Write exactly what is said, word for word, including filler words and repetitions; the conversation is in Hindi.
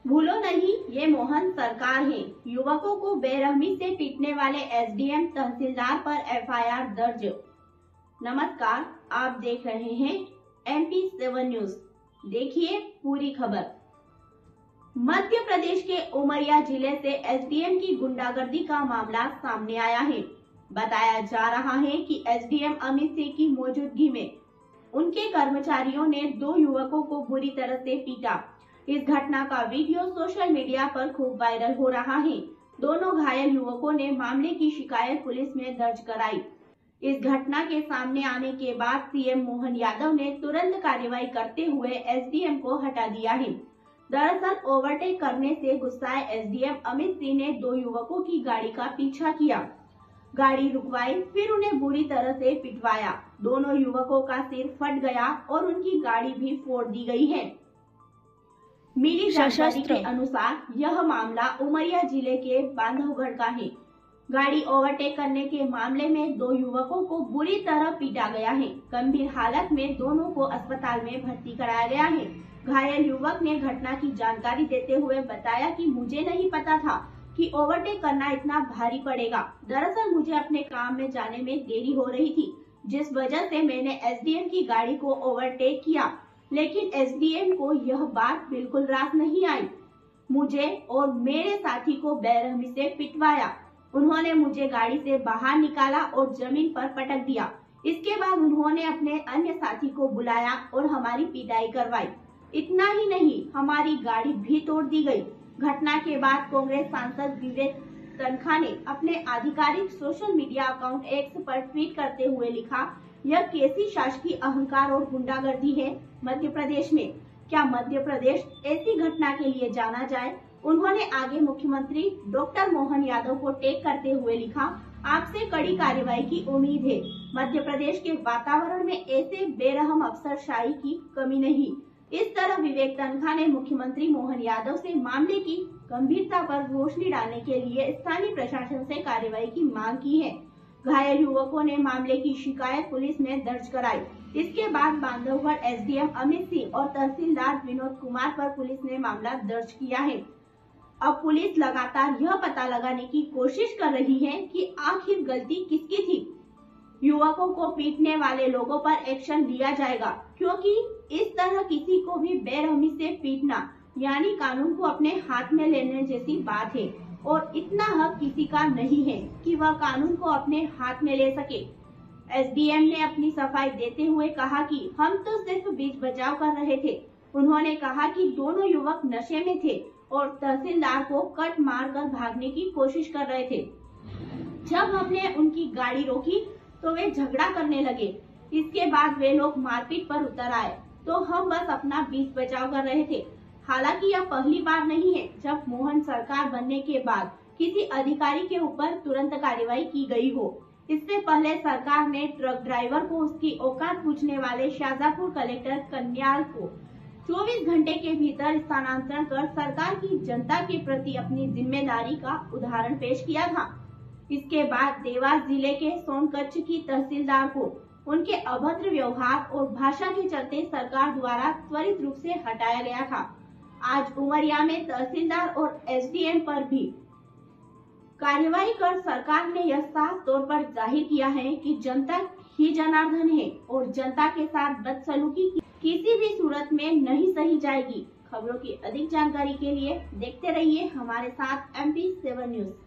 भूलो नहीं, ये मोहन सरकार है। युवकों को बेरहमी से पीटने वाले एसडीएम तहसीलदार पर एफआईआर दर्ज। नमस्कार, आप देख रहे हैं एमपी सेवन न्यूज। देखिए पूरी खबर। मध्य प्रदेश के उमरिया जिले से एसडीएम की गुंडागर्दी का मामला सामने आया है। बताया जा रहा है कि एसडीएम अमित सिंह की मौजूदगी में उनके कर्मचारियों ने दो युवकों को बुरी तरह से पीटा। इस घटना का वीडियो सोशल मीडिया पर खूब वायरल हो रहा है। दोनों घायल युवकों ने मामले की शिकायत पुलिस में दर्ज कराई। इस घटना के सामने आने के बाद सीएम मोहन यादव ने तुरंत कार्रवाई करते हुए एसडीएम को हटा दिया है। दरअसल ओवरटेक करने से गुस्साए एसडीएम अमित सिंह ने दो युवकों की गाड़ी का पीछा किया, गाड़ी रुकवाई, फिर उन्हें बुरी तरह से पिटवाया। दोनों युवकों का सिर फट गया और उनकी गाड़ी भी फोड़ दी गई है। मिली जानकारी के अनुसार यह मामला उमरिया जिले के बांधवगढ़ का है। गाड़ी ओवरटेक करने के मामले में दो युवकों को बुरी तरह पीटा गया है। गंभीर हालत में दोनों को अस्पताल में भर्ती कराया गया है। घायल युवक ने घटना की जानकारी देते हुए बताया कि मुझे नहीं पता था कि ओवरटेक करना इतना भारी पड़ेगा। दरअसल मुझे अपने काम में जाने में देरी हो रही थी, जिस वजह से मैंने एसडीएम की गाड़ी को ओवरटेक किया, लेकिन एसडीएम को यह बात बिल्कुल रास नहीं आई। मुझे और मेरे साथी को बेरहमी से पिटवाया। उन्होंने मुझे गाड़ी से बाहर निकाला और जमीन पर पटक दिया। इसके बाद उन्होंने अपने अन्य साथी को बुलाया और हमारी पिटाई करवाई। इतना ही नहीं, हमारी गाड़ी भी तोड़ दी गई। घटना के बाद कांग्रेस सांसद विवेक तनखा ने अपने आधिकारिक सोशल मीडिया अकाउंट एक्स पर ट्वीट करते हुए लिखा, यह कैसी शासकीय अहंकार और गुंडागर्दी है मध्य प्रदेश में। क्या मध्य प्रदेश ऐसी घटना के लिए जाना जाए? उन्होंने आगे मुख्यमंत्री डॉक्टर मोहन यादव को टैग करते हुए लिखा, आपसे कड़ी कार्रवाई की उम्मीद है। मध्य प्रदेश के वातावरण में ऐसे बेरहम अफसरशाही की कमी नहीं। इस तरह विवेक तनखा ने मुख्यमंत्री मोहन यादव से मामले की गंभीरता पर रोशनी डालने के लिए स्थानीय प्रशासन से कार्रवाई की मांग की है। घायल युवकों ने मामले की शिकायत पुलिस में दर्ज कराई। इसके बाद बांधवगढ़ एसडीएम अमित सिंह और तहसीलदार विनोद कुमार पर पुलिस ने मामला दर्ज किया है। अब पुलिस लगातार यह पता लगाने की कोशिश कर रही है कि आखिर गलती किसकी थी। युवकों को पीटने वाले लोगों पर एक्शन लिया जाएगा, क्योंकि इस तरह किसी को भी बेरहमी से पीटना यानी कानून को अपने हाथ में लेने जैसी बात है, और इतना हक किसी का नहीं है कि वह कानून को अपने हाथ में ले सके। एसडीएम ने अपनी सफाई देते हुए कहा कि हम तो सिर्फ बीच बचाव कर रहे थे। उन्होंने कहा कि दोनों युवक नशे में थे और तहसीलदार को कट मार कर भागने की कोशिश कर रहे थे। जब हमने उनकी गाड़ी रोकी तो वे झगड़ा करने लगे। इसके बाद वे लोग मारपीट पर उतर आए, तो हम बस अपना बीच बचाव कर रहे थे। हालांकि यह पहली बार नहीं है जब मोहन सरकार बनने के बाद किसी अधिकारी के ऊपर तुरंत कार्रवाई की गई हो। इससे पहले सरकार ने ट्रक ड्राइवर को उसकी औकात पूछने वाले शाहजहांपुर कलेक्टर कन्याल को चौबीस घंटे के भीतर स्थानांतरण कर सरकार की जनता के प्रति अपनी जिम्मेदारी का उदाहरण पेश किया था। इसके बाद देवास जिले के सोनकच्छ की तहसीलदार को उनके अभद्र व्यवहार और भाषा के चलते सरकार द्वारा त्वरित रूप से हटाया गया था। आज उमरिया में तहसीलदार और एसडीएम पर भी कार्रवाई कर सरकार ने यह साफ तौर पर जाहिर किया है कि जनता ही जनार्दन है और जनता के साथ बदसलूकी किसी भी सूरत में नहीं सही जाएगी। खबरों की अधिक जानकारी के लिए देखते रहिए हमारे साथ एमपी सेवन न्यूज।